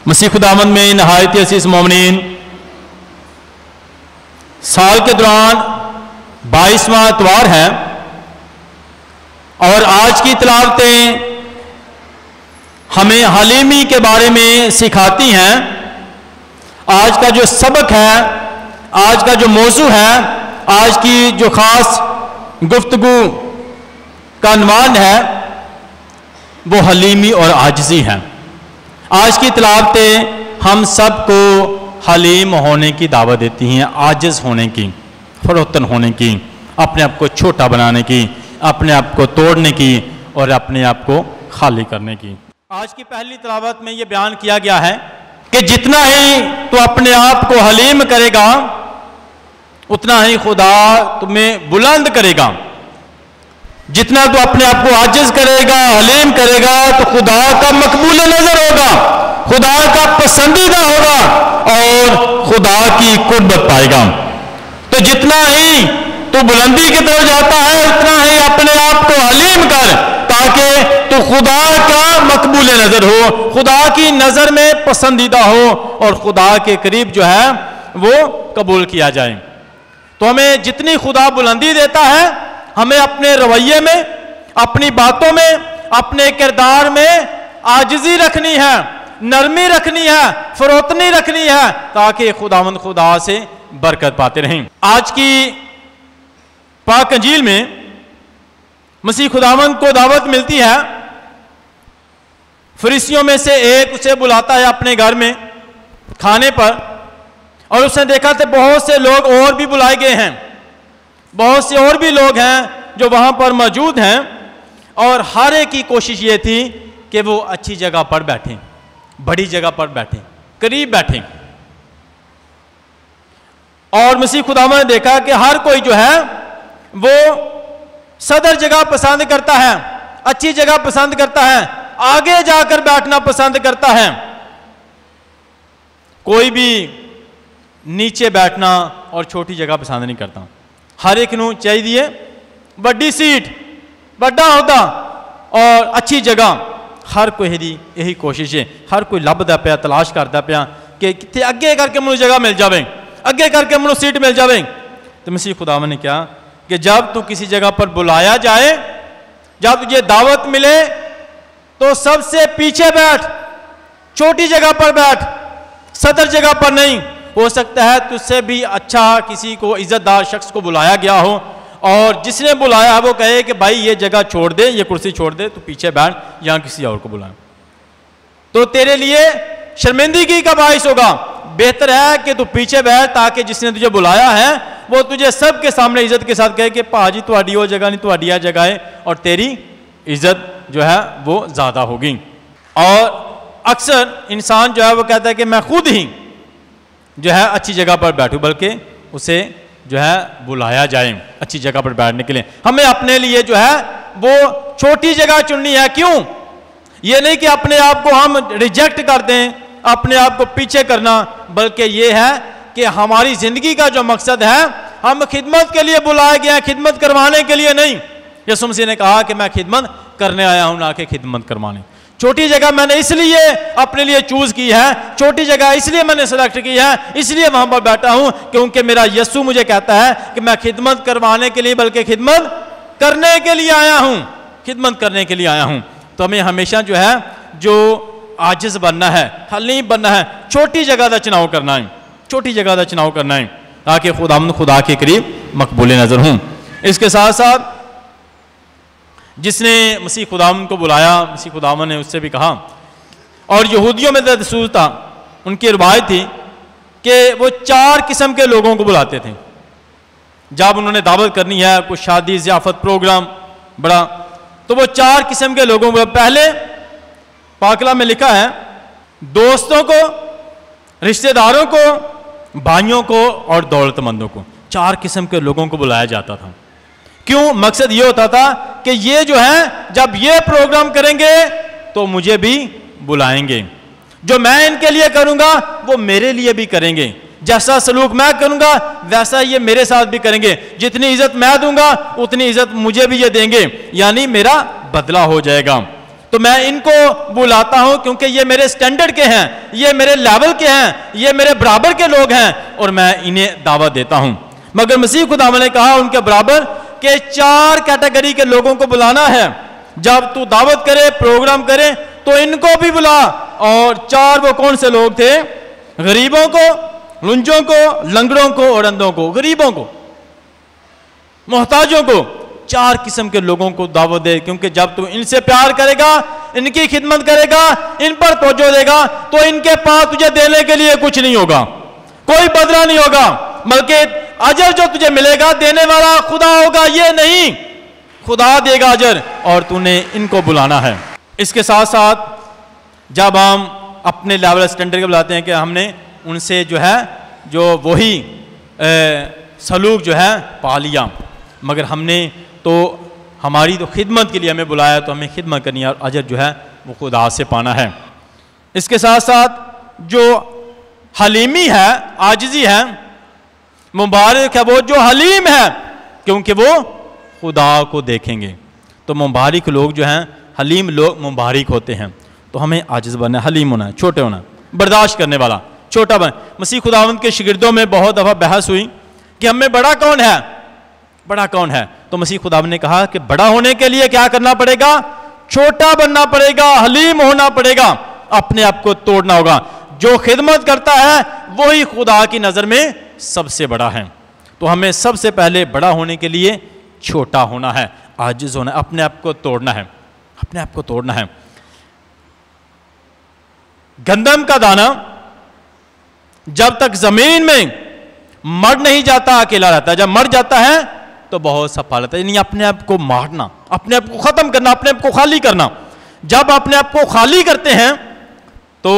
मसीह खुदावंद में नहायत अज़ीज़ मोमिनीन, साल के दौरान 22वां इतवार है और आज की तिलावतें हमें हलीमी के बारे में सिखाती हैं। आज का जो सबक है, आज का जो मौजू है, आज की जो ख़ास गुफ्तगू का अनवान है वो हलीमी और आजिज़ी है। आज की तिलावतें हम सबको हलीम होने की दावत देती हैं, आजिज़ होने की, फरोतन होने की, अपने आप को छोटा बनाने की, अपने आप को तोड़ने की और अपने आप को खाली करने की। आज की पहली तिलावत में ये बयान किया गया है कि जितना ही तू अपने आप को हलीम करेगा उतना ही खुदा तुम्हें बुलंद करेगा। जितना तू अपने आप को आजिज़ करेगा, हलीम करेगा, तो खुदा का मकबूल नजर होगा, खुदा का पसंदीदा होगा और खुदा की कुर्बत पाएगा। तो जितना ही तू बुलंदी की तरफ जाता है उतना ही अपने आप को हलीम कर, ताकि तू खुदा का मकबूल नजर हो, खुदा की नजर में पसंदीदा हो और खुदा के करीब जो है वो कबूल किया जाए। तो हमें जितनी खुदा बुलंदी देता है, हमें अपने रवैये में, अपनी बातों में, अपने किरदार में आजिज़ी रखनी है, नरमी रखनी है, फरोतनी रखनी है, ताकि खुदावंद खुदा से बरकत पाते रहें। आज की पाक अंजील में मसीह खुदावंद को दावत मिलती है। फरीसियों में से एक उसे बुलाता है अपने घर में खाने पर, और उसने देखा तो बहुत से लोग और भी बुलाए गए हैं, बहुत से और भी लोग हैं जो वहां पर मौजूद हैं, और हर एक की कोशिश ये थी कि वो अच्छी जगह पर बैठें, बड़ी जगह पर बैठें, करीब बैठें। और मसीह खुदावंद ने देखा कि हर कोई जो है वो सदर जगह पसंद करता है, अच्छी जगह पसंद करता है, आगे जाकर बैठना पसंद करता है। कोई भी नीचे बैठना और छोटी जगह पसंद नहीं करता। हर एक नू चाहिए बड़ी सीट, बड़ा होदा और अच्छी जगह। हर कोई दी यही कोशिश है, हर कोई लभदा पिया, तलाश करता पिया कि कितने अगे करके मैनू जगह मिल जाए, अगे करके मैनू सीट मिल जाए। तो मसीह खुदावंद ने कहा कि जब तू किसी जगह पर बुलाया जाए, जब तुझे दावत मिले, तो सबसे पीछे बैठ, छोटी जगह पर बैठ, सदर जगह पर नहीं। हो सकता है तुझसे भी अच्छा किसी को इज्जतदार शख्स को बुलाया गया हो और जिसने बुलाया है वो कहे कि भाई ये जगह छोड़ दे, ये कुर्सी छोड़ दे, तू पीछे बैठ, यहाँ किसी और को बुलाए, तो तेरे लिए शर्मिंदगी का बाइस होगा। बेहतर है कि तू पीछे बैठ, ताकि जिसने तुझे बुलाया है वो तुझे सबके सामने इज्जत के साथ कहे कि भाजी तुहाडी वो जगह नहीं, तुहाडी यह जगह है, और तेरी इज्जत जो है वो ज़्यादा होगी। और अक्सर इंसान जो है वो कहता है कि मैं खुद ही जो है अच्छी जगह पर बैठूं, बल्कि उसे जो है बुलाया जाए अच्छी जगह पर बैठने के लिए। हमें अपने लिए जो है वो छोटी जगह चुननी है। क्यों? ये नहीं कि अपने आप को हम रिजेक्ट कर दें, अपने आप को पीछे करना, बल्कि ये है कि हमारी जिंदगी का जो मकसद है, हम खिदमत के लिए बुलाए गए हैं, खिदमत करवाने के लिए नहीं। यीशु मसीह ने कहा कि मैं खिदमत करने आया हूं, ना कि खिदमत करवाने। छोटी जगह मैंने इसलिए अपने लिए चूज की है, छोटी जगह इसलिए मैंने सेलेक्ट की है, इसलिए वहां पर बैठा हूं क्योंकि मेरा यीशु मुझे कहता है कि मैं खिदमत करवाने के लिए बल्कि खिदमत करने के लिए आया हूं, खिदमत करने के लिए आया हूं। तो हमें हमेशा जो है जो आजिज बनना है, हलीम बनना है, छोटी जगह का चुनाव करना है, छोटी जगह का चुनाव करना है, ताकि खुदा के करीब मकबूल नजर हूं। इसके साथ साथ जिसने मसीह खुदावंद को बुलाया, मसीह खुदावंद ने उससे भी कहा, और यहूदियों में दस्तूर था, उनकी रिवायत थी कि वो 4 किस्म के लोगों को बुलाते थे जब उन्होंने दावत करनी है, कुछ शादी ज़ियाफत प्रोग्राम बड़ा, तो वो 4 किस्म के लोगों को, पहले पाकला में लिखा है दोस्तों को, रिश्तेदारों को, भाइयों को और दौलतमंदों को। 4 किस्म के लोगों को बुलाया जाता था। क्यों? मकसद ये होता था कि ये जो है जब ये प्रोग्राम करेंगे तो मुझे भी बुलाएंगे, जो मैं इनके लिए करूंगा वो मेरे लिए भी करेंगे, जैसा सलूक मैं करूंगा वैसा ये मेरे साथ भी करेंगे, जितनी इज्जत मैं दूंगा उतनी इज्जत मुझे भी ये देंगे, यानी मेरा बदला हो जाएगा। تو میں ان کو بلاتا ہوں کیونکہ یہ میرے سٹینڈرڈ کے ہیں, یہ میرے لیول کے ہیں, یہ میرے برابر کے لوگ ہیں, اور میں انہیں دعوت دیتا ہوں. مگر مسیح خدا نے کہا ان کے برابر کہ 4 کیٹیگری کے لوگوں کو بلانا ہے. جب تو دعوت کرے, پروگرام کرے, تو ان کو بھی بلا. اور 4 وہ کون سے لوگ تھے؟ غریبوں کو, لنجوں کو, لنگڑوں کو اور اندھوں کو. غریبوں کو, محتاجوں کو, 4 قسم کے لوگوں کو دعوت دے, کیونکہ جب تو ان سے پیار کرے گا, ان کی خدمت کرے گا, ان پر توجہ دے گا, تو ان کے پاس تجھے دینے کے لیے کچھ نہیں ہوگا, کوئی بدلہ نہیں ہوگا, بلکہ اجر جو تجھے ملے گا دینے والا خدا ہوگا. یہ نہیں, خدا دے گا اجر, اور تو نے ان کو بلانا ہے. اس کے ساتھ ساتھ جب ہم اپنے لیول سٹینڈرڈ کے بلاتے ہیں کہ ہم نے ان سے جو ہے جو وہی سلوک جو ہے پا لیا, مگر ہم نے تو ہماری تو خدمت کے لیے ہمیں بلایا, تو ہمیں خدمت کرنی ہے اور اجر جو ہے وہ خدا سے پانا ہے. اس کے ساتھ ساتھ جو حلیمی ہے, عاجزی ہے, مبارک ہے وہ جو حلیم ہے, کیونکہ وہ خدا کو دیکھیں گے. تو مبارک لوگ جو ہیں, حلیم لوگ مبارک ہوتے ہیں. تو ہمیں عاجز بننا ہے, حلیم ہونا ہے, چھوٹے ہونا ہے, برداشت کرنے والا, چھوٹا بن. مسیح خداوند کے شاگردوں میں بہت دفعہ بحث ہوئی کہ ہم میں بڑا کون ہے, بڑا کون ہے. تو مسیح خداوند نے کہا کہ بڑا ہونے کے لیے کیا کرنا پڑے گا؟ چھوٹا بننا پڑے گا, حلیم ہونا پڑے گا, اپنے آپ کو توڑنا ہوگا. جو خدمت کرتا ہے وہی خدا کی نظر میں سب سے بڑا ہے. تو ہمیں سب سے پہلے بڑا ہونے کے لیے چھوٹا ہونا ہے, عاجز ہونا ہے, اپنے آپ کو توڑنا ہے, اپنے آپ کو توڑنا ہے. گندم کا دانہ جب تک زمین میں مر نہیں جاتا اکیلا رہتا ہے, جب مر جاتا ہے تو بہت سا پھل رہتا ہے. یعنی اپنے آپ کو مارنا, اپنے آپ کو ختم کرنا, اپنے آپ کو خالی کرنا. جب اپنے آپ کو خالی کرتے ہیں تو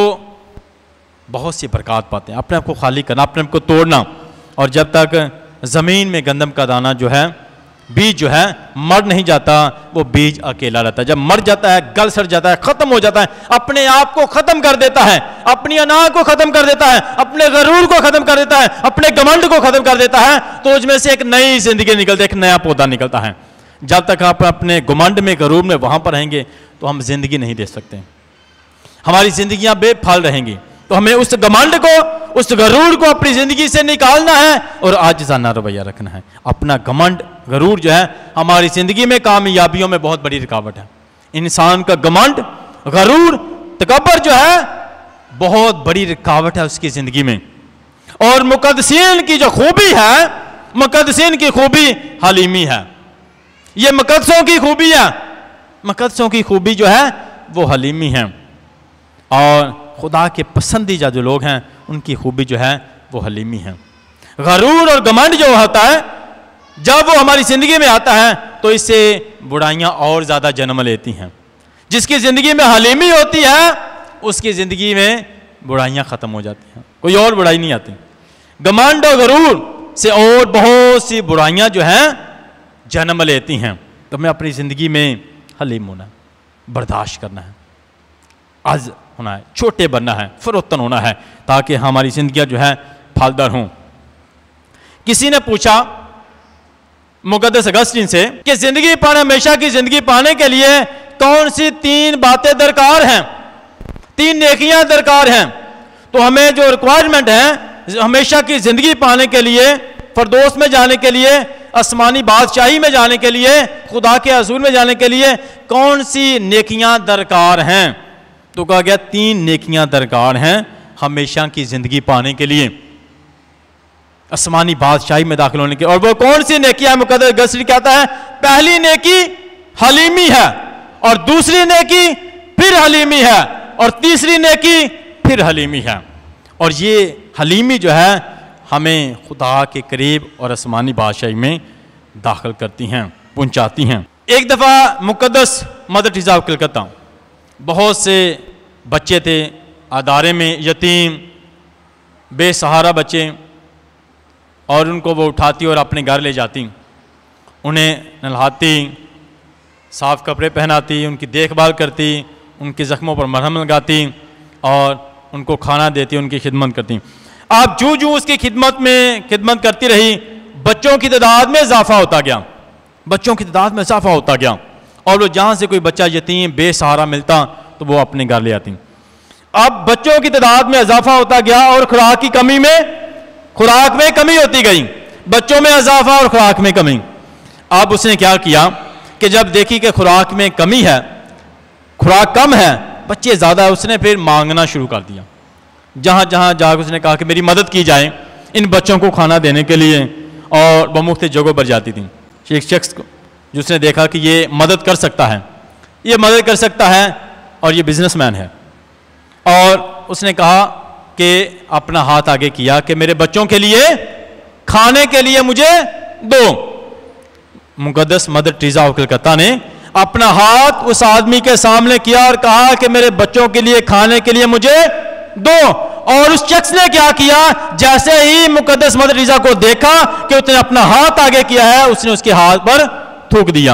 بہت سی برکات پاتے ہیں. اپنے آپ کو خالی کرنا, اپنے آپ کو توڑنا. اور جب تک زمین میں گندم کا دانہ جو ہے, بیج جو ہے مر نہیں جاتا, وہ بیج اکیلا رہتا ہے. جب مر جاتا ہے, گل سڑ جاتا ہے, ختم ہو جاتا ہے, اپنے آپ کو ختم کر دیتا ہے, اپنی انا کو ختم کر دیتا ہے, اپنے غرور کو ختم کر دیتا ہے, اپنے گمنڈ کو ختم کر دیتا ہے, تو اس میں سے ایک نئی زندگی نکلتی ہے, ایک نیا پودا نکلتا ہے. جب تک آپ اپنے گمنڈ میں, غرور میں وہاں پر رہیں گے تو ہم زندگی نہیں دے سکتے, ہماری زندگیاں بے پھل رہیں گی. تو ہمیں اس گمنڈ کو, اس غرور کو اپنی زندگی سے نکالنا ہے اور عاجزانہ رویہ رکھنا ہے. اپنا گمنڈ, غرور جو ہے ہماری زندگی میں کامیابیوں میں بہت بڑی رکاوٹ ہے. انسان کا گمنڈ, غرور, تکبر جو ہے بہت بڑی رکاوٹ ہے اس کی زندگی میں. اور مقدسین کی جو خوبی ہے, مقدسین کی خوبی حلیمی ہے. یہ مقدسوں کی خوبی ہے, مقدسوں کی خوبی جو ہے وہ حلیمی ہے. اور خدا کے پسندیدہ جو لوگ ہیں ان کی خوبی جو ہے وہ حلیمی ہے. غرور اور گمنڈ جو ہوتا ہے جب وہ ہماری زندگی میں آتا ہے تو اس سے برائیاں اور زیادہ جنم لیتی ہیں. جس کی زندگی میں حلیمی ہوتی ہے اس کی زندگی میں برائیاں ختم ہو جاتی ہیں, کوئی اور برائی نہیں آتی. گمنڈ اور غرور سے اور بہت سی برائیاں جو ہیں جنم لیتی ہیں. تو ہمیں اپنی زندگی میں حلیم ہونا ہے, برداشت کرنا ہے, عز ہونا ہے, چھوٹے بننا ہے, فروتن ہونا ہے, تاکہ ہماری زندگیاں جو ہے پھلدار ہوں. کسی نے پوچھا مقدس اگسٹین سے کہ زندگی پانے, ہمیشہ کی زندگی پانے کے لیے کون سی 3 باتیں درکار ہیں, 3 نیکیاں درکار ہیں. تو ہمیں جو ریکوائرمنٹ ہے ہمیشہ کی زندگی پانے کے لیے, فردوس میں جانے کے لیے, آسمانی بادشاہی میں جانے کے لیے, خدا کے حضور میں جانے کے لیے کون سی نیکیاں درکار ہیں؟ تو کہا گیا 3 نیکیاں درکار ہیں ہمیشہ کی زندگی پانے کے لیے, آسمانی بادشاہی میں داخل ہونے کے. اور وہ کون سی نیکیاں؟ مقدس اگسٹین کہتا ہے پہلی نیکی حلیمی ہے, اور دوسری نیکی پھر حلیمی ہے, اور تیسری نیکی پھر حلیمی ہے. اور یہ حلیمی جو ہے ہمیں خدا کے قریب اور آسمانی بادشاہی میں داخل کرتی ہیں, پہنچاتی ہیں. ایک دفعہ مقدس مدر ٹریسا آف کلکتہ, بہت سے بچے تھے ادارے میں, یتیم بے سہارا بچے, اور ان کو وہ اٹھاتی اور اپنے گھر لے جاتی, انہیں نہلاتی, صاف کپڑے پہناتی, ان کی دیکھ بھال کرتی, ان کے زخموں پر مرہم لگاتی اور ان کو کھانا دیتی, ان کی خدمت کرتی. آپ جو اس کی خدمت کرتی رہی, بچوں کی تعداد میں اضافہ ہوتا گیا, بچوں کی تعداد میں اضافہ ہوتا گیا. اور وہ جہاں سے کوئی بچہ یتیم بے سہارا ملتا تو وہ اپنے گھر لے آتی. اب بچوں کی تعداد میں اضافہ ہوتا گیا اور خوراک میں کمی ہوتی گئی, بچوں میں اضافہ اور خوراک میں کمی. اب اس نے کیا کیا کہ جب دیکھی کہ خوراک میں کمی ہے, خوراک کم ہے, بچے زیادہ, اس نے پھر مانگنا شروع کر دیا. جہاں جہاں جا کے اس نے کہا کہ میری مدد کی جائے ان بچوں کو کھانا دینے کے لیے, اور وہ مختلف جگہوں پر جاتی تھیں. ایک شخص کو جس نے دیکھا کہ یہ مدد کر سکتا ہے اور یہ بزنس مین ہے, اور اس نے کہا کہ اپنا ہاتھ آگے کیا کہ میرے بچوں کے لیے کھانے کے لیے مجھے دو. مقدس مدر ٹریزا آف کلکتہ نے اپنا ہاتھ اس آدمی کے سامنے کیا اور کہا کہ میرے بچوں کے لیے کھانے کے لیے مجھے دو. اور اس شخص نے کیا کیا, جیسے ہی مقدس مدر ٹریزا کو دیکھا کہ اس نے اپنا ہاتھ آگے کیا ہے, اس نے اس کے ہاتھ پر تھوک دیا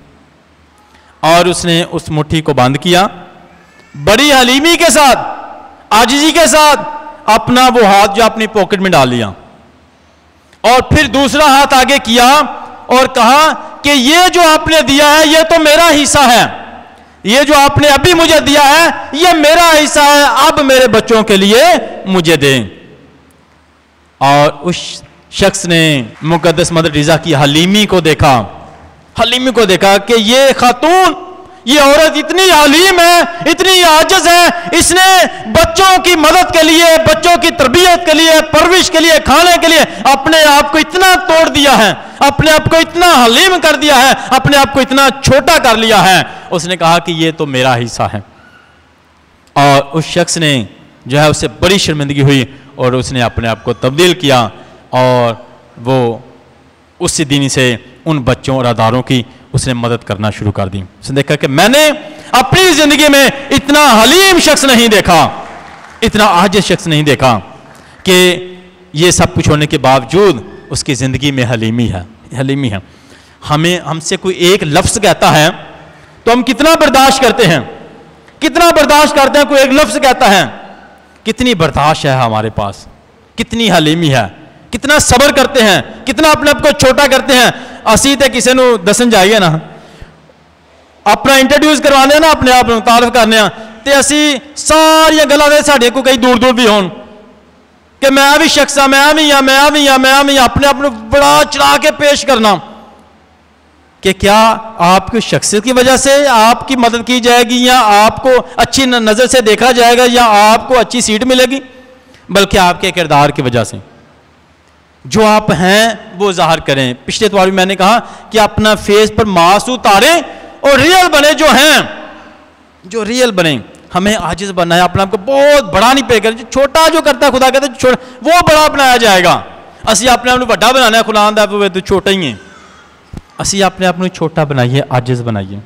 اور اس نے اس مٹھی کو بند کیا. بڑی حلیمی کے ساتھ, عاجزی کے ساتھ اپنا وہ ہاتھ جو اپنی پاکٹ میں ڈال لیا, اور پھر دوسرا ہاتھ آگے کیا اور کہا کہ یہ جو آپ نے دیا ہے یہ تو میرا حصہ ہے, یہ جو آپ نے ابھی مجھے دیا ہے یہ میرا حصہ ہے, اب میرے بچوں کے لیے مجھے دیں. اور اس شخص نے مقدس مدر ٹریزا کی حلیمی کو دیکھا کہ یہ خاتون, یہ عورت اتنی حلیم ہے, اتنی عاجز ہے, اس نے بچوں کی مدد کے لیے, بچوں کی تربیت کے لیے, پرورش کے لیے, کھانے کے لیے اپنے آپ کو اتنا توڑ دیا ہے, اپنے آپ کو اتنا حلیم کر دیا ہے, اپنے آپ کو اتنا چھوٹا کر لیا ہے. اس نے کہا کہ یہ تو میرا حصہ ہے. اور اس شخص نے جو ہے اسے بڑی شرمندگی ہوئی اور اس نے اپنے آپ کو تبدیل کیا, اور وہ اسی دن سے ان بچوں اور اداروں کی اس نے مدد کرنا شروع کر دی. اس نے دیکھا کہ میں نے اپنی زندگی میں اتنا حلیم شخص نہیں دیکھا, اتنا عاجز شخص نہیں دیکھا کہ یہ سب کچھ ہونے کے باوجود اس کی زندگی میں حلیمی ہے. ہم سے کوئی ایک لفظ کہتا ہے تو ہم کتنا برداشت کرتے ہیں, کوئی ایک لفظ کہتا ہے, کتنی برداشت ہے ہمارے پاس, کتنی حلیمی ہے, کتنا صبر کرتے ہیں, کتنا اپنے آپ کو چھوٹا کرتے ہیں. اسی تے کسی نو دسن جائیے نا, اپنا انٹروڈیوس کروانے نا, اپنے آپ تعارف کرنے تے اسی ساری گلاں دے ساڈے کو کئی دور بھی ہون کہ میں بھی شخص ہاں, میں اپنے آپ بڑا چڑھا کے پیش کرنا کہ کیا آپ کی شخصیت کی وجہ سے آپ کی مدد کی جائے گی, یا آپ کو اچھی نظر سے دیکھا جائے گا, یا آپ کو اچھی سیٹ ملے گی, بلکہ آپ کے کردار کی وجہ سے جو آپ ہیں وہ ظاہر کریں. پچھلے اتوار بھی میں نے کہا کہ اپنا فیس پر ماسک اتاریں اور ریئل بنے, جو ریئل بنے. ہمیں عاجز بننا ہے, اپنا آپ کو بہت بڑا نہیں پے کریں, چھوٹا جو کرتا ہے خدا کہتا ہے چھوٹا وہ بڑا بنایا جائے گا. اسی اپنے آپ کو بڑا بنانا ہے, خدا آندا ہے تو چھوٹا ہی ہے. اسی اپنے آپ کو چھوٹا بنائیے, عاجز بنائیے.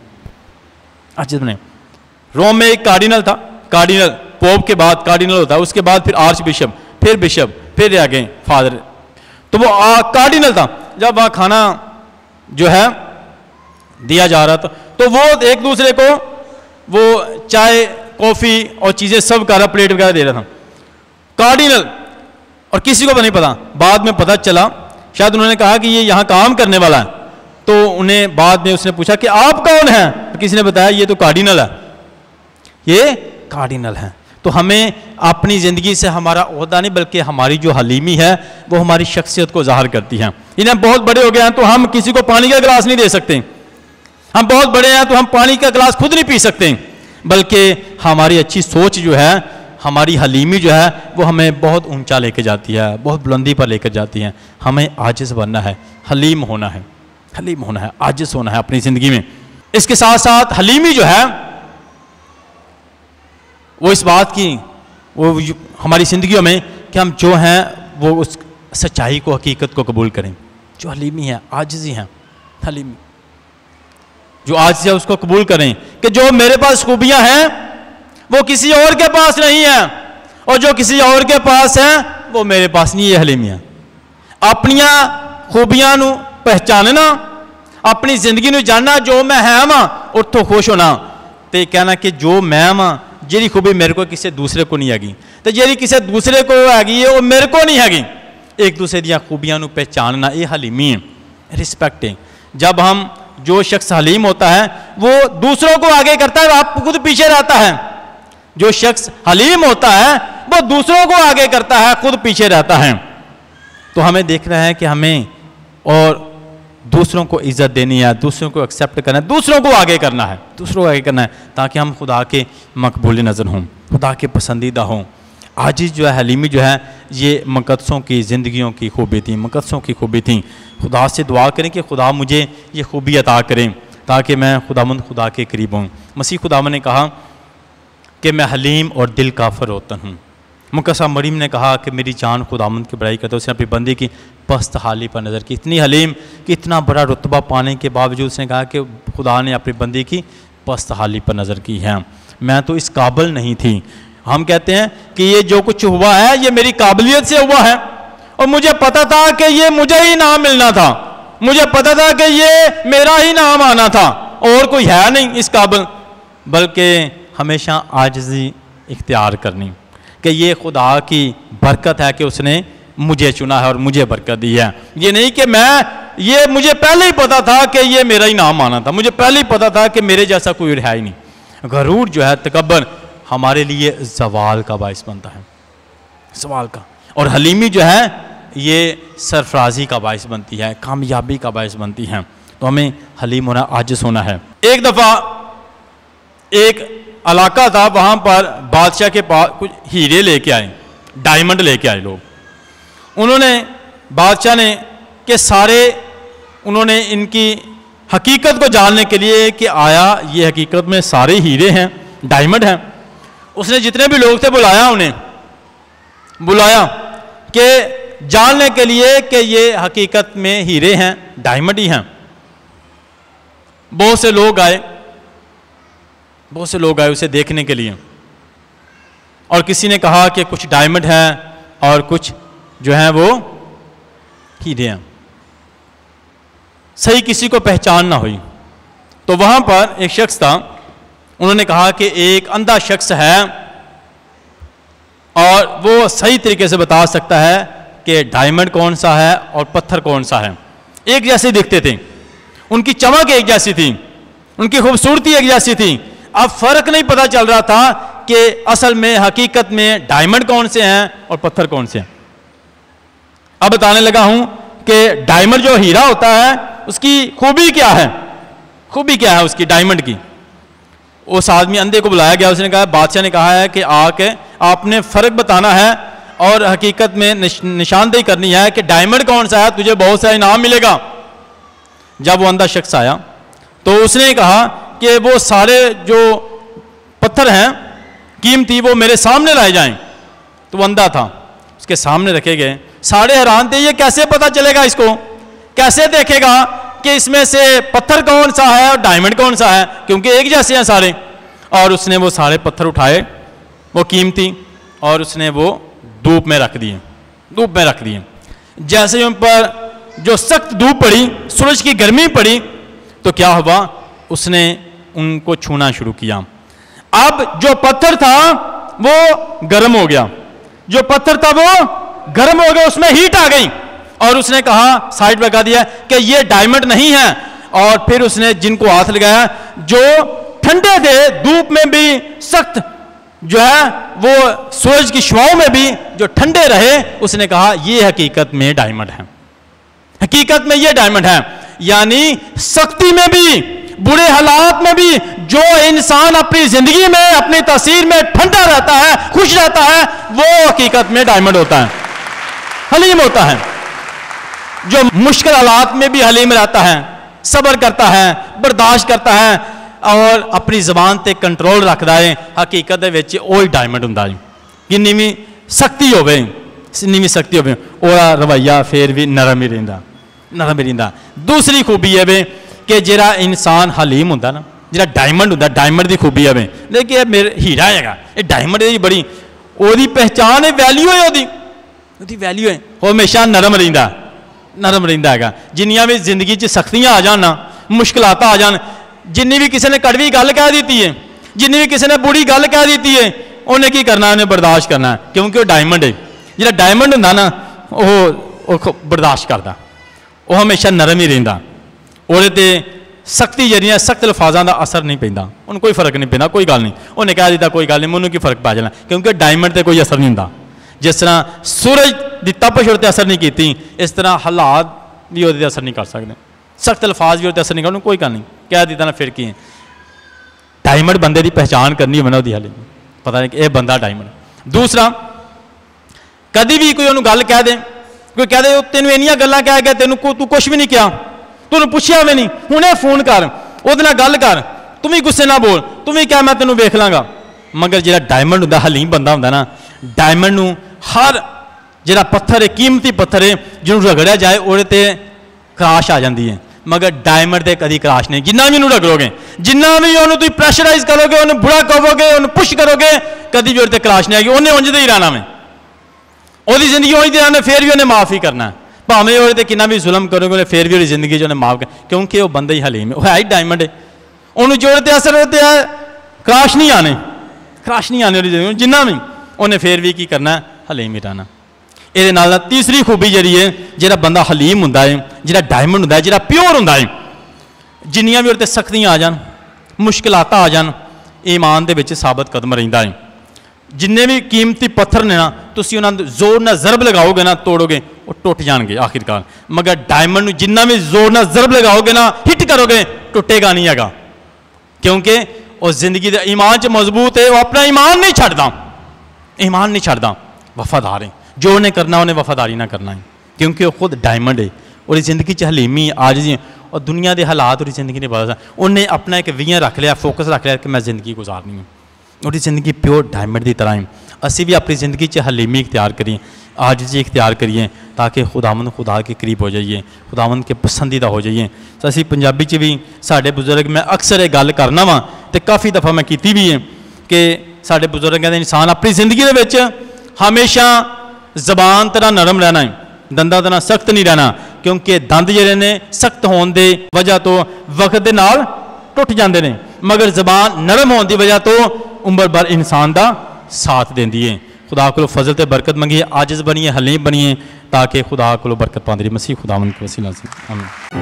روم میں ایک کارڈینل تھا, کارڈینل پوپ کے بعد کارڈینل ہوتا ہے, اس کے بعد پھر آرچ بشپ, پھر بشپ, پھر آگے فادر. تو وہ کارڈینل تھا. جب وہاں کھانا جو ہے دیا جا رہا تھا تو وہ ایک دوسرے کو وہ چائے کافی اور چیزیں سب کر رہا, پلیٹ وغیرہ دے رہا تھا کارڈینل, اور کسی کو نہیں پتا. بعد میں پتا چلا, شاید انہوں نے کہا کہ یہ یہاں کام کرنے والا ہے, تو انہیں بعد میں اس نے پوچھا کہ آپ کون ہیں, کسی نے بتایا یہ تو کارڈینل ہے, یہ کارڈینل ہے. تو ہمیں اپنی زندگی سے ہمارا عہدہ نہیں بلکہ ہماری جو حلیمی ہے وہ ہماری شخصیت کو ظاہر کرتی ہے. انہیں بہت بڑے ہو گئے ہیں تو ہم کسی کو پانی کا گلاس نہیں دے سکتے, ہم بہت بڑے ہیں تو ہم پانی کا گلاس خود نہیں پی سکتے, بلکہ ہماری اچھی سوچ جو ہے, ہماری حلیمی جو ہے وہ ہمیں بہت اونچا لے کے جاتی ہے, بہت بلندی پر لے کر جاتی ہے. ہمیں عاجز بننا ہے, حلیم ہونا ہے, عاجز ہونا ہے اپنی زندگی میں. اس کے ساتھ ساتھ حلیمی جو ہے وہ اس بات کی وہ ہماری زندگیوں میں کہ ہم جو ہیں وہ اس سچائی کو, حقیقت کو قبول کریں. جو حلیمی ہے, عاجزی ہیں, حلیمی جو عاجز ہے اس کو قبول کریں کہ جو میرے پاس خوبیاں ہیں وہ کسی اور کے پاس نہیں ہیں, اور جو کسی اور کے پاس ہیں وہ میرے پاس نہیں. یہ حلیمی ہے. اپنیاں خوبیاں نو پہچاننا, اپنی زندگی نو جاننا, جو میں ہے ماں اتھوں خوش ہونا, تے کہنا کہ جو میں ماں جیڑی خوبی میرے کو کسی دوسرے کو نہیں ہے, تو جیڑی کسی دوسرے کو ہے وہ میرے کو نہیں ہے. ایک دوسرے دیا خوبیاں نو پہچاننا, یہ حلیمی ہے, رسپیکٹ ہے. جب ہم جو شخص حلیم ہوتا ہے وہ دوسروں کو آگے کرتا ہے, آپ خود پیچھے رہتا ہے. جو شخص حلیم ہوتا ہے وہ دوسروں کو آگے کرتا ہے, خود پیچھے رہتا ہے. تو ہمیں دیکھنا ہے کہ ہمیں اور دوسروں کو عزت دینی ہے, دوسروں کو ایکسیپٹ کرنا ہے, دوسروں کو آگے کرنا ہے, دوسروں کو آگے کرنا ہے, تاکہ ہم خدا کے مقبول نظر ہوں, خدا کے پسندیدہ ہوں. عاجز جو ہے, حلیمی جو ہے, یہ مقدسوں کی زندگیوں کی خوبی تھی, مقدسوں کی خوبی تھی. خدا سے دعا کریں کہ خدا مجھے یہ خوبی عطا کریں تاکہ میں خدا کے قریب ہوں. مسیح خداوند نے کہا کہ میں حلیم اور دل کا فروتن ہوں. مقدسہ مریم نے کہا کہ میری جان خداوند کی بڑائی کرتا ہے. اس نے اپنی بندی کی پست حالی پر نظر کی. اتنی حلیم کہ اتنا بڑا رتبہ پانے کے باوجود اس نے کہا کہ خدا نے اپنی بندی کی پست حالی پر نظر کی ہے, میں تو اس قابل نہیں تھی. ہم کہتے ہیں کہ یہ جو کچھ ہوا ہے یہ میری قابلیت سے ہوا ہے, اور مجھے پتا تھا کہ یہ مجھے ہی نام ملنا تھا, مجھے پتا تھا کہ یہ میرا ہی نام آنا تھا, اور کوئی ہے نہیں اس قابل. بلکہ ہمیشہ عاجزی اختیار کرنی کہ یہ خدا کی برکت ہے کہ اس نے مجھے چنا ہے اور مجھے برکت دی ہے. یہ نہیں کہ یہ مجھے پہلے ہی پتا تھا کہ یہ میرا ہی نام آنا تھا, مجھے پہلے ہی پتا تھا کہ میرے جیسا کوئی ہے ہی نہیں. غرور جو ہے, تکبر, ہمارے لیے زوال کا باعث بنتا ہے, زوال کا. اور حلیمی جو ہے یہ سرفرازی کا باعث بنتی ہے, کامیابی کا باعث بنتی ہے. تو ہمیں حلیم ہونا, عاجز ہونا ہے. ایک دفعہ ایک علاقہ تھا, وہاں پر بادشاہ کے پاس کچھ ہیرے لے کے آئے, ڈائمنڈ لے کے آئے لوگ. انہوں نے, بادشاہ نے کہ انہوں نے ان کی حقیقت کو جاننے کے لیے کہ آیا یہ حقیقت میں سارے ہیرے ہیں, ڈائمنڈ ہیں. اس نے جتنے بھی لوگ تھے انہیں بلایا کہ جاننے کے لیے کہ یہ حقیقت میں ہیرے ہیں, ڈائمنڈ ہی ہیں. بہت سے لوگ آئے اسے دیکھنے کے لیے, اور کسی نے کہا کہ کچھ ڈائمنڈ ہیں اور کچھ جو ہیں وہ ہیرے ہیں. صحیح کسی کو پہچان نہ ہوئی. تو وہاں پر ایک شخص تھا, انہوں نے کہا کہ ایک اندھا شخص ہے اور وہ صحیح طریقے سے بتا سکتا ہے کہ ڈائمنڈ کون سا ہے اور پتھر کون سا ہے. ایک جیسے دکھتے تھے, ان کی چمک ایک جیسی تھی, ان کی خوبصورتی ایک جیسی تھی. اب فرق نہیں پتا چل رہا تھا کہ اصل میں حقیقت میں ڈائمنڈ کون سے ہیں اور پتھر کون سے ہیں. اب بتانے لگا ہوں کہ ڈائمنڈ جو ہیرا ہوتا ہے اس کی خوبی کیا ہے, خوبی کیا ہے اس کی ڈائمنڈ کی. اس آدمی اندھے کو بلایا گیا, اس نے کہا, بادشاہ نے کہا ہے کہ آ کے آپ نے فرق بتانا ہے اور حقیقت میں نشاندہی کرنی ہے کہ ڈائمنڈ کون سا ہے, تجھے بہت سا انعام ملے گا. جب وہ اندھا شخص آیا تو اس نے کہا کہ وہ سارے جو پتھر ہیں قیمتی وہ میرے سامنے لائے جائیں. تو وہ اندھا تھا, اس کے سامنے رکھے گئے. سارے حیران تھے, یہ کیسے پتا چلے گا, اس کو کیسے دیکھے گا کہ اس میں سے پتھر کون سا ہے اور ڈائمنڈ کون سا ہے, کیونکہ ایک جیسے ہیں سارے. اور اس نے وہ سارے پتھر اٹھائے, وہ قیمتی, اور اس نے وہ دھوپ میں رکھ دیے. جیسے ہی ان پر جو سخت دھوپ پڑی, سورج کی گرمی پڑی, تو کیا ہوا, اس نے ان کو چھونا شروع کیا. اب جو پتھر تھا وہ گرم ہو گیا, اس میں ہیٹ آ گئی, اور اس نے کہا, سائڈ پہ کہا دیا کہ یہ ڈائمنڈ نہیں ہے. اور پھر اس نے جن کو ہاتھ لگایا جو ٹھنڈے تھے, دھوپ میں بھی سخت جو ہے وہ سورج کی شعاؤں میں بھی جو ٹھنڈے رہے, اس نے کہا یہ حقیقت میں ڈائمنڈ ہے, حقیقت میں یہ ڈائمنڈ ہے. یعنی سختی میں بھی, برے حالات میں بھی جو انسان اپنی زندگی میں, اپنی تاثیر میں ٹھنڈا رہتا ہے, خوش رہتا ہے, وہ حقیقت میں ڈائمنڈ ہوتا ہے, حلیم ہوتا ہے. جو مشکل حالات میں بھی حلیم رہتا ہے, صبر کرتا ہے, برداشت کرتا ہے, اور اپنی زبان تے کنٹرول رکھتا ہے, حقیقت وچ وہی ڈائمنڈ ہوندا ہے. کنی بھی سختی ہوے, اور رویہ پھر بھی نرم ہی رہندا. دوسری خوبی ہے کہ جڑا انسان حلیم ہوندا نا, جڑا ڈائمنڈ ہوندا, ڈائمنڈ دی خوبی ہے لیکن یہ میرا ہیرا ہے گا, یہ ڈائمنڈ دی بڑی وہی پہچان ہے, ویلیو ہے, وہی ویلیو ہے, وہ ہمیشہ نرم رہندا ہے. جنیاں بھی زندگی چ سختیاں آ جان, مشکلات آ جان, جنی بھی کسی نے کڑوی گل کہہ دیتی ہے, جنی بھی کسی نے بری گل کہہ دیتی ہے, انہیں کی کرنا ہے, انہیں برداشت کرنا ہے, کیونکہ وہ ڈائمنڈ ہے. جہاں ڈائمنڈ ہوں نا وہ برداشت کرتا, وہ ہمیشہ نرم ہی رہتا, وہ سختی جہاں سخت الفاظوں کا اثر نہیں پیندا انہوں کوئی فرق نہیں پیندا کوئی گل نہیں انہیں کہہ دیتا کوئی گل نہیں مجھے کی فرق پا جانا کیونکہ ڈائمنڈ تے کوئی اثر نہیں ہوندا جس طرح سورج دی تپش وہ اثر نہیں کیتی اس طرح حالات بھی وہ اثر نہیں کر سکتے سخت الفاظ بھی وہ اثر نہیں کرنے کوئی گل نہیں کہہ دیتا نا پھر کی ہے ڈائمنڈ بندے دی پہچان کرنی ہونا وہ حال پتہ نہیں کہ یہ بندہ ڈائمنڈ دوسرا کدی بھی کوئی انہوں گل کہہ دے کوئی کہہ دے تینوں اینیاں گلاں کہہ گیا تینوں تو کچھ بھی نہیں کیا تینوں پوچھیا بھی نہیں ہنے فون کر وہ گل کر تم ہی غصے نہ بول تم ہی کہہ میں تینوں ویکھ لاں گا مگر جہاں ڈائمنڈ ہوندا حلیم بندہ ہوندا نا ڈائمنڈ نوں ہر جہاں پتھر ہے قیمتی پتھر ہے جنہوں رگڑیا جائے وہ کراش آ جاتی ہے مگر ڈائمنڈ تے کدی کراش نہیں جنہ بھی انہوں رگڑو گے جنہ بھی انہوں تھی پریشرائز کرو گے انہوں برا کہو گے انہوں پش کرو گے کدی بھی وہ کراش نہیں آئے گی انہیں انج دے ہی رہنا میں وہ زندگی انج دے رہنا پھر بھی انہیں معاف ہی کرنا ہے بھاویں وہ کنا بھی ظلم کرو گے پھر بھی وہ زندگی جو معاف کر کیونکہ وہ بندہ ہی حلیم ہے وہ ہے ہی ڈائمنڈ ہے انہوں جوڑتے اثر ہوتے ہیں کراش نہیں آنے وہ جنہ بھی انہیں پھر بھی کی کرنا ہے حلیم ہی رہنا یہ تیسری خوبی جی ہے جہاں بندہ حلیم ہوں جہاں ڈائمنڈ ہوں جہاں پیور ہوں جنیاں بھی وہ سختیاں آ جان مشکلات آ جان ایمان دے وچ ثابت قدم رہندا ہے جن بھی قیمتی پتھر نے نا تسی انہاں زور نہ ضرب لگاؤ گے نا توڑو گے وہ ٹوٹ جان گے آخرکار مگر ڈائمنڈ جنہ بھی زور نہ ضرب لگاؤ گے نا ہٹ کرو گے ٹوٹے گا نہیں ہے گا کیونکہ وہ زندگی دے ایمان چ مضبوط ہے وہ اپنا ایمان نہیں چھڑدا وفادار ہے جو انہیں کرنا انہیں وفاداری نہ کرنا ہے کیونکہ وہ خود ڈائمنڈ ہے اور زندگی چ حلیمی عاجزی اور دنیا دے حالات اور زندگی نہیں بدل انہیں اپنا ایک ویژن رکھ لیا فوکس رکھ لیا کہ میں زندگی گزارنی ہوں اور زندگی پیور ڈائمنڈ کی طرح ہے اسی بھی اپنی زندگی چ حلیمی اختیار کریں عاجزی اختیار کریے تاکہ خدا کے قریب ہو جائیے خداوند کے پسندیدہ ہو جائیے تو اسی پنجابی چ بھی سارے بزرگ میں اکثر یہ گل کرنا وا تو کافی دفعہ میں کیتی بھی ہے کہ سارے بزرگ کہتے انسان اپنی زندگی دے وچ ہمیشہ زبان طرح نرم رہنا ہے دنداں طرح سخت نہیں رہنا کیونکہ دند جڑے نے سخت ہون دے وجہ تو وقت دے نال ٹوٹ جاندے نے مگر زبان نرم ہون دی وجہ تو عمر بھر انسان دا ساتھ دیندی ہے خدا کو فضل تے برکت منگیے عاجز بنیے حلیم بنیے تاکہ خدا کو برکت پاندری مسیح خداوند کے وسیلہ سے آمین